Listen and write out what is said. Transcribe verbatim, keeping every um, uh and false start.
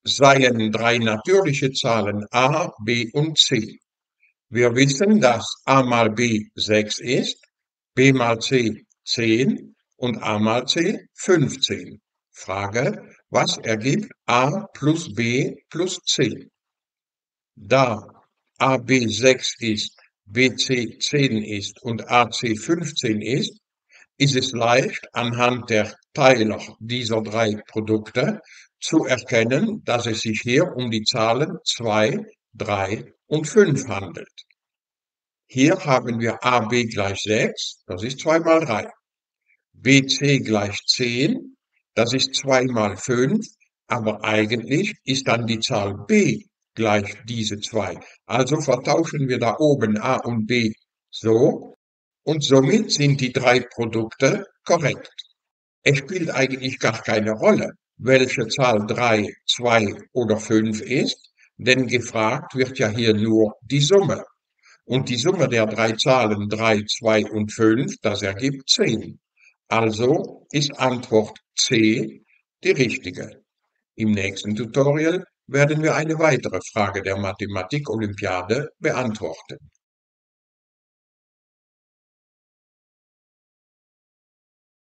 seien drei natürliche Zahlen a, b und c. Wir wissen, dass a mal b sechs ist, b mal c zehn und a mal c fünfzehn. Frage: Was ergibt a plus b plus c? Da a b sechs ist, b c zehn ist und a c fünfzehn ist, ist es leicht, anhand der Teiler dieser drei Produkte zu erkennen, dass es sich hier um die Zahlen zwei, drei und fünf handelt. Hier haben wir a b gleich sechs, das ist zwei mal drei. b c gleich zehn, das ist zwei mal fünf, aber eigentlich ist dann die Zahl b gleich diese zwei. Also vertauschen wir da oben a und b so und somit sind die drei Produkte korrekt. Es spielt eigentlich gar keine Rolle, welche Zahl drei, zwei oder fünf ist, denn gefragt wird ja hier nur die Summe. Und die Summe der drei Zahlen drei, zwei und fünf, das ergibt zehn. Also ist Antwort C die richtige. Im nächsten Tutorial werden wir eine weitere Frage der Mathematik-Olympiade beantworten.